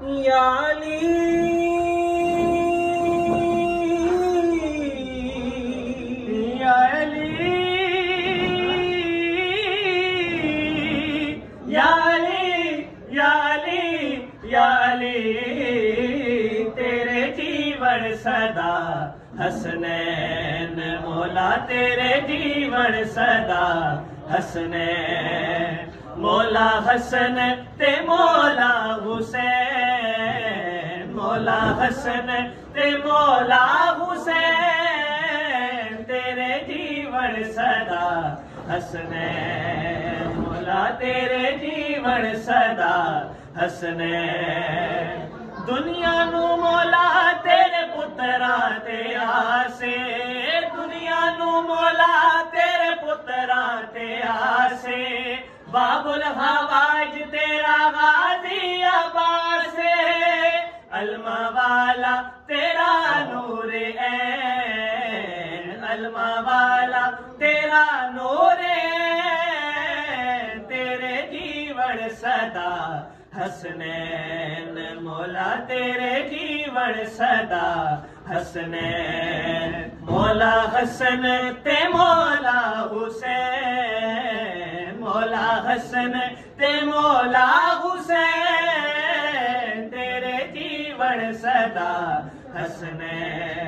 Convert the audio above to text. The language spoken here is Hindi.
या अली या अली या अली या अली या अली तेरे जीवन सदा हसनैन मौला तेरे जीवन सदा हसनैन मौला हसन ते मौला हुसैन मौला हसन ते मौला हुसैन तेरे जीवन सदा हसनैन मौला तेरे जीवन सदा हसनैन दुनिया नू मौला तेरे पुत्रा ते आसे दुनिया नू मौला तेरे पुत्रा ते आसे बाबुल हवाज तेरा गाजी अब्बास अलमा वाला तेरा नूर ऐन अलमा वाला तेरा नूर ऐन तेरे जीवन सदा हसनैन मौला तेरे जीवन सदा हसनैन मौला हसन ते मौला हुसैन मौला हसन ते मौला हुसैन तेरे जीवन सदा हसनैन